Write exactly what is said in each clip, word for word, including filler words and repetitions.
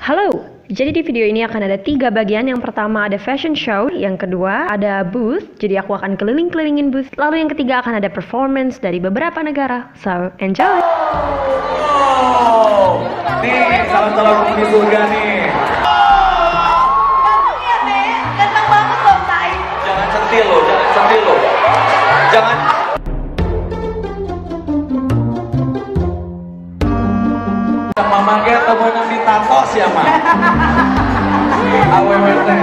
Halo, jadi di video ini akan ada tiga bagian. Yang pertama ada fashion show, yang kedua ada booth, jadi aku akan keliling-kelilingin booth, lalu yang ketiga akan ada performance dari beberapa negara. So, enjoy! Wow! Nih, calon-calon di surga nih. Ganteng ya, Nek? Ganteng banget loh, Tay. Jangan centil loh, jangan centil loh. Jangan. Mama ge temuan di tatos ya, Ma. A W W T.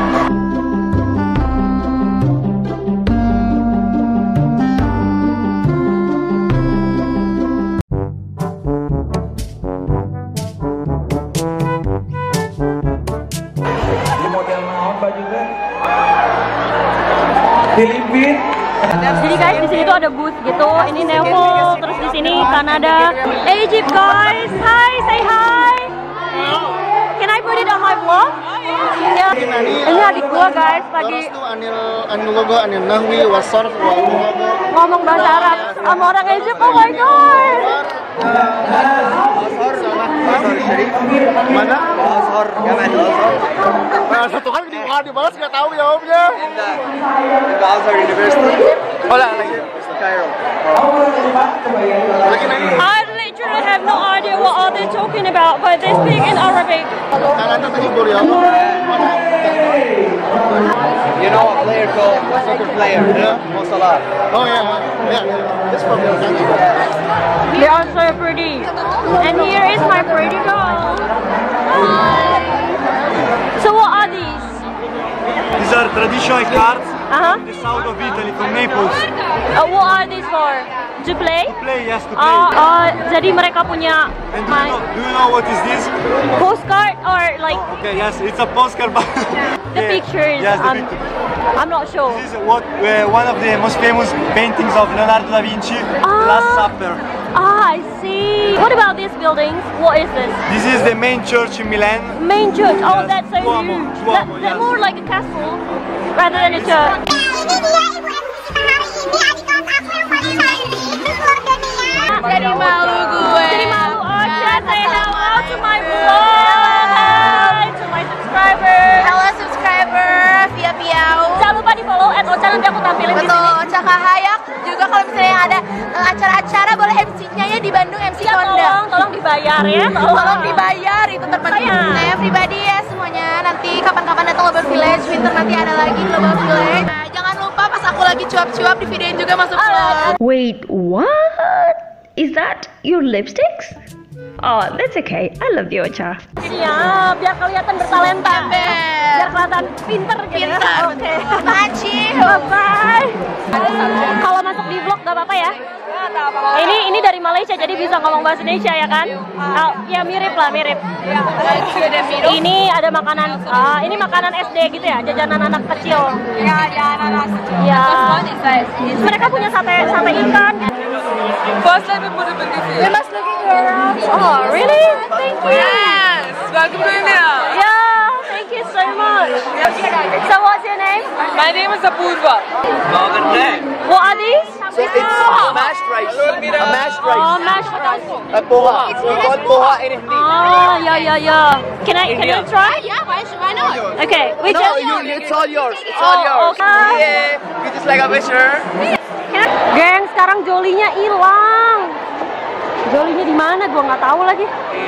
Di model naon baju teh? Filipin. Jadi guys, di sini tuh ada booth gitu. Ini Nevo, terus di sini Kanada, Egypt guys. Hi, say hi. Can I put it on my vlog? Ya. Ini adik gua guys, lagi ngomong bahasa Arab sama orang Egypt. Oh my god. Mana? Azhar, Jaman Azhar. Nah, satu kan di mana dibalas nggak tahu jawabnya. Indah. Indah Azhar University. Oh lah, lagi Cairo. I literally have no idea what are they talking about, but they speak in Arabic. Kanada tadi Korea. You know a player called soccer player, yeah? Mo Salah. Oh yeah, yeah. This from your country. They are so pretty. And here is my pretty girl. Hi. So what are these? These are traditional cards Uh-huh. from the south of Italy, from Naples. Uh, what are these for? To play? To play, yes, to play. Uh, uh, jadi mereka punya And do you, my know, do you know what is this? postcard or like Okay, yes, it's a postcard. But the Yeah, pictures? Yes, the um, pictures. I'm not sure. This is what uh, one of the most famous paintings of Leonardo da Vinci, The Last Supper. Ah, I see. What about these buildings? What is this? This is the main church in Milan. Main church. Oh, Yes, that's so Duomo, huge. Duomo, That, they're yes. more like a castle rather than a church. Jadi malu gue. Jadi malu. Ocha, say hello to my vlog. Hi to my subscriber. Halo subscriber, Via Piau. Jangan lupa di follow at Ocha, nanti aku tampilin di Betul, sini. Ocha Kahayak. Juga kalau misalnya ada eh, acara-acara boleh M C-nya ya di Bandung, M C Ya, Konda. tolong, tolong dibayar ya. Tolong dibayar, itu terpenting. Sayang. Nah, everybody ya semuanya. Nanti kapan-kapan datang Global Village, winter nanti ada lagi Global Village. Nah, jangan lupa pas aku lagi cuap-cuap di videoin juga masuk vlog. Wait, what? Is that your lipsticks? Oh, that's okay. I love the Ocha. Siap, biar kelihatan bertalenta. Ember. Biar kelihatan pinter gitu. ya. Pintar. Oke. Maci. Bye. Kalau masuk di vlog gak apa-apa ya? Ini ini dari Malaysia jadi bisa ngomong bahasa Indonesia ya kan? Oh, ya mirip lah mirip. Ini ada makanan, ah, ini makanan S D gitu ya, jajanan anak kecil. Ya, ya, anak Ya. Mereka punya sate sate ikan. First time we put it in this. We must looking around. Oh really? Thank you. Yes, welcome to India. Yeah, thank you so much. So what's your name? My name is Apurva. What are these? Mashed rice. A mashed rice. Oh, mashed rice. A poha. It's called poha in Hindi. Oh, yeah, yeah, yeah. Can I, can I try? Yeah, why, why not? Okay, which No, is you, it's all yours. It's Oh, all yours. okay. Yeah, you just like a picture. Can I- Geng, sekarang Jolinya hilang. Jolinya di mana? Gua nggak tahu lagi.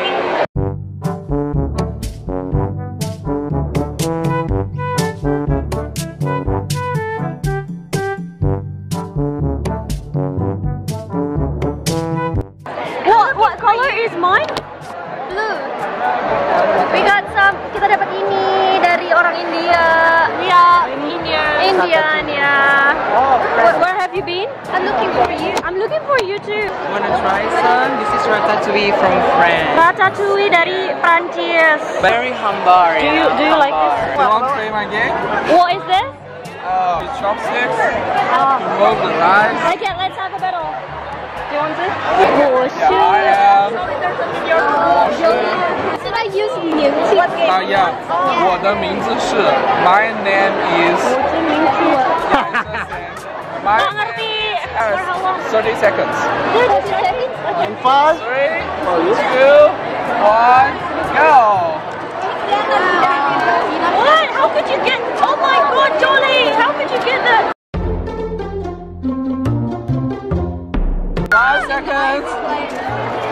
What what color is mine? Blue. We got some. Kita dapat ini dari orang India. Iya, India. Indian, ya. Where, where have you been? I'm looking for you. I'm looking for you too. Wanna try some? This is ratatouille from France. Ratatouille dari Prancis. Very humble. Do you do you like this? You want to play my game? What is this? Oh, chopsticks. Oh. Roll the rice. Okay, let's have a battle. Do you want to? Oh shoot! Yeah, Should I use 名字 What game? 啊呀，我的名字是 My name is. 我的名字 My Nggak ngerti. For how long? thirty seconds. thirty seconds? Okay. Five. Three, two, one, go.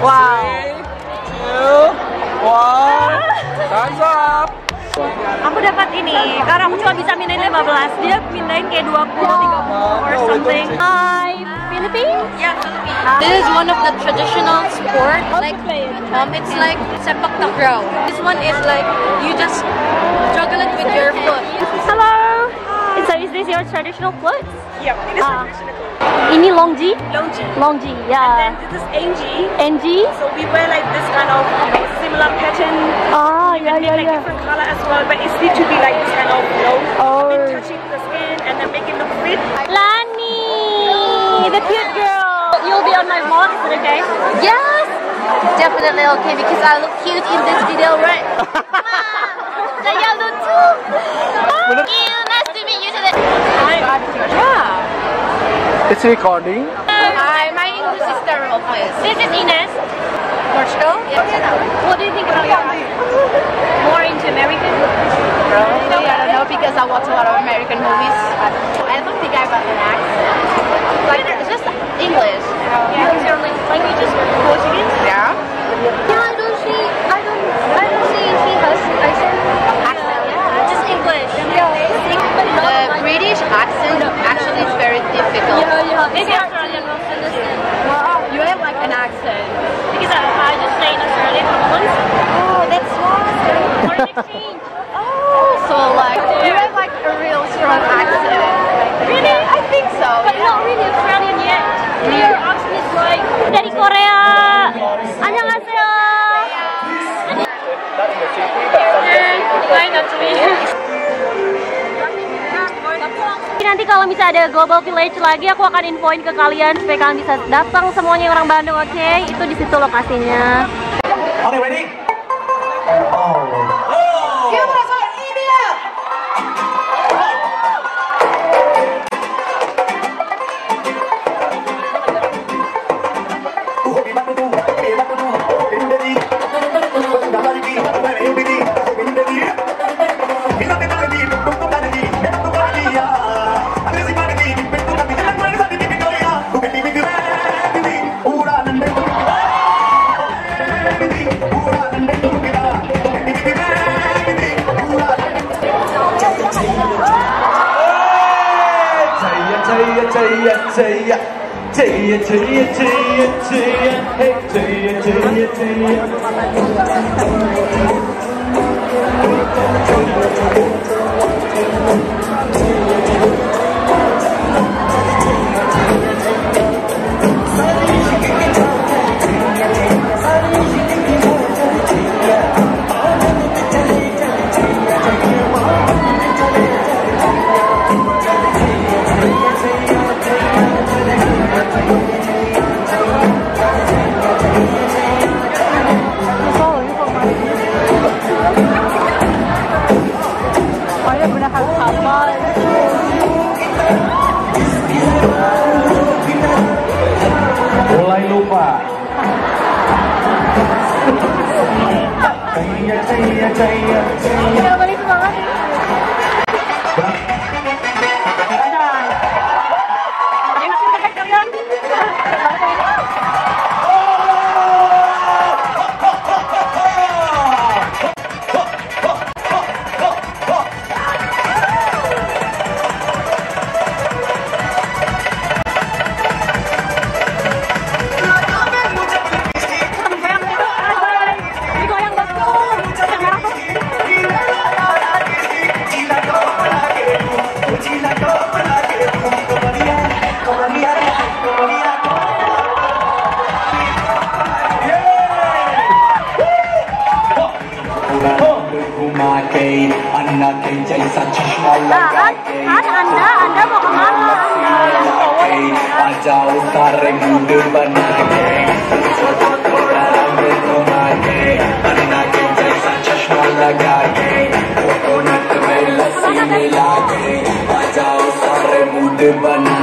Wow. Three, two, one. Thumbs up. Aku dapat ini, karena aku cuma bisa mindahin lima belas. Dia mindahin kayak dua puluh, tiga puluh or something. Hi, Philippines? Yeah, Philippines. This is one of the traditional sport. Like, um, it's like sepak takraw. This one is like you just juggle it with your foot. Hello. So is this your traditional clothes? Yeah, it is Ah. traditional. Ini longji? Longji. Longji, yeah. And then this is Angie. Angie? So we wear like this kind of, you know, similar pattern. Ah, yeah, in yeah, like yeah. different color as well, but it's need to be like this kind of, you know, Oh. been touching the skin and then make it look fit. Lani, the cute girl. You'll be on my vlog, is it okay? Yes, definitely okay because I look cute in this video, right? Saya lucu. Thank you. Nice to meet you today. Yeah. It's recording. Hi, my English is terrible, please. This is Ines. Portugal? Yeah. What do you think about your accent? More into American? Probably, I don't know because I watch a lot of American movies. I don't think I have an accent. Like, it's just English. Yeah, is your language is Portuguese? Yeah. Yeah, I don't see, I don't, I don't see she has accent. Accent, Yeah, just English. The British accent actually is very difficult. Yeah, yeah. Maybe Australian will understand. You have like an accent. Because I, I just stay in Australia for months. Oh, that's why. For an exchange. Oh, so like you have like a real strong accent. Really? I think so. But Yeah. not really Australian yet. Your accent is like dari Korea. 안녕하세요. Nanti kalau misalnya ada Global Village lagi, aku akan infoin ke kalian supaya kalian bisa datang semuanya orang Bandung, oke? Okay? Itu di situ lokasinya. Are you ready? Jaya Jaya Jaya Jaya Jaya Jaya Jaya Hey Jaya Jaya Jaya Mulai lupa. Jaya Jaya Jaya Jaya. Balik semangat. Kan, kan Anda, Anda mau kemana? Jauh tarik muda banake Dalam berkumake Anake jaisa chashma lagake Coconut bella sine lage Jauh tarik muda banake